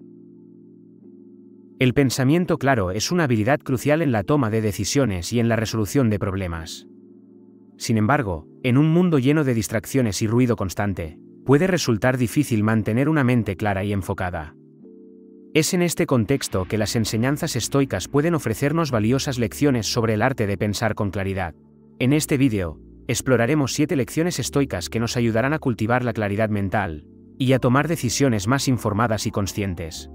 El pensamiento claro es una habilidad crucial en la toma de decisiones y en la resolución de problemas. Sin embargo, en un mundo lleno de distracciones y ruido constante, puede resultar difícil mantener una mente clara y enfocada. Es en este contexto que las enseñanzas estoicas pueden ofrecernos valiosas lecciones sobre el arte de pensar con claridad. En este vídeo, exploraremos 7 lecciones estoicas que nos ayudarán a cultivar la claridad mental y a tomar decisiones más informadas y conscientes.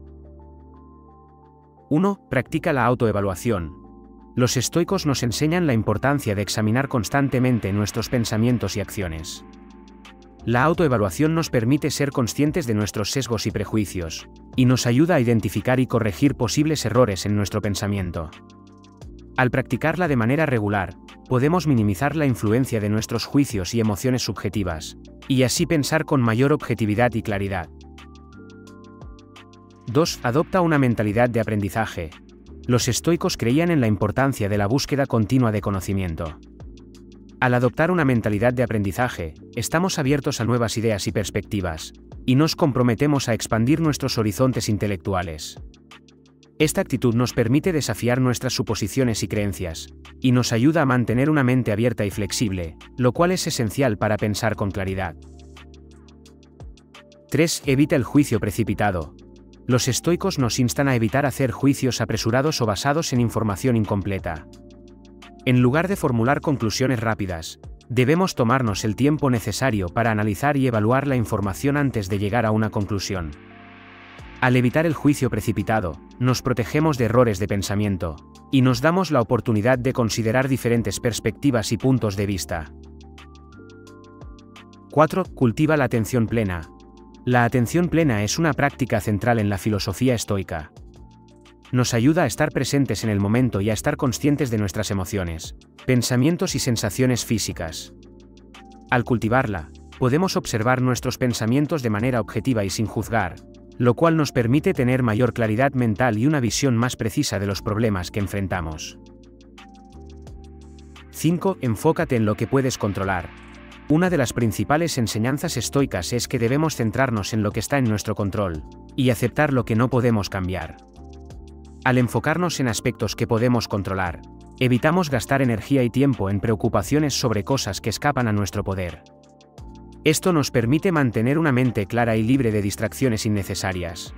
1. Practica la autoevaluación. Los estoicos nos enseñan la importancia de examinar constantemente nuestros pensamientos y acciones. La autoevaluación nos permite ser conscientes de nuestros sesgos y prejuicios, y nos ayuda a identificar y corregir posibles errores en nuestro pensamiento. Al practicarla de manera regular, podemos minimizar la influencia de nuestros juicios y emociones subjetivas, y así pensar con mayor objetividad y claridad. 2. Adopta una mentalidad de aprendizaje. Los estoicos creían en la importancia de la búsqueda continua de conocimiento. Al adoptar una mentalidad de aprendizaje, estamos abiertos a nuevas ideas y perspectivas, y nos comprometemos a expandir nuestros horizontes intelectuales. Esta actitud nos permite desafiar nuestras suposiciones y creencias, y nos ayuda a mantener una mente abierta y flexible, lo cual es esencial para pensar con claridad. 3. Evita el juicio precipitado. Los estoicos nos instan a evitar hacer juicios apresurados o basados en información incompleta. En lugar de formular conclusiones rápidas, debemos tomarnos el tiempo necesario para analizar y evaluar la información antes de llegar a una conclusión. Al evitar el juicio precipitado, nos protegemos de errores de pensamiento, y nos damos la oportunidad de considerar diferentes perspectivas y puntos de vista. 4. Cultiva la atención plena. La atención plena es una práctica central en la filosofía estoica. Nos ayuda a estar presentes en el momento y a estar conscientes de nuestras emociones, pensamientos y sensaciones físicas. Al cultivarla, podemos observar nuestros pensamientos de manera objetiva y sin juzgar, lo cual nos permite tener mayor claridad mental y una visión más precisa de los problemas que enfrentamos. 5. Enfócate en lo que puedes controlar. Una de las principales enseñanzas estoicas es que debemos centrarnos en lo que está en nuestro control, y aceptar lo que no podemos cambiar. Al enfocarnos en aspectos que podemos controlar, evitamos gastar energía y tiempo en preocupaciones sobre cosas que escapan a nuestro poder. Esto nos permite mantener una mente clara y libre de distracciones innecesarias.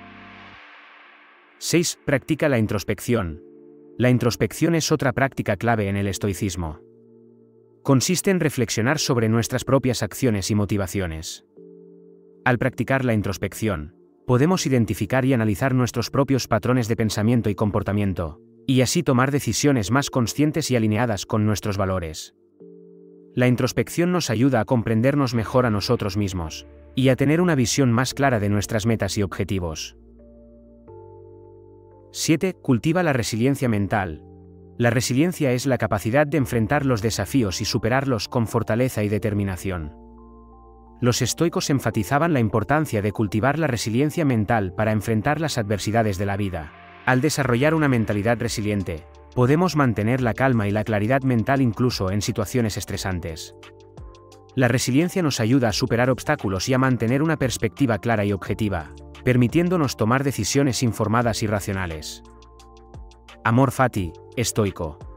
6. Practica la introspección. La introspección es otra práctica clave en el estoicismo. Consiste en reflexionar sobre nuestras propias acciones y motivaciones. Al practicar la introspección, podemos identificar y analizar nuestros propios patrones de pensamiento y comportamiento, y así tomar decisiones más conscientes y alineadas con nuestros valores. La introspección nos ayuda a comprendernos mejor a nosotros mismos, y a tener una visión más clara de nuestras metas y objetivos. 7. Cultiva la resiliencia mental. La resiliencia es la capacidad de enfrentar los desafíos y superarlos con fortaleza y determinación. Los estoicos enfatizaban la importancia de cultivar la resiliencia mental para enfrentar las adversidades de la vida. Al desarrollar una mentalidad resiliente, podemos mantener la calma y la claridad mental incluso en situaciones estresantes. La resiliencia nos ayuda a superar obstáculos y a mantener una perspectiva clara y objetiva, permitiéndonos tomar decisiones informadas y racionales. Amor fati, estoico.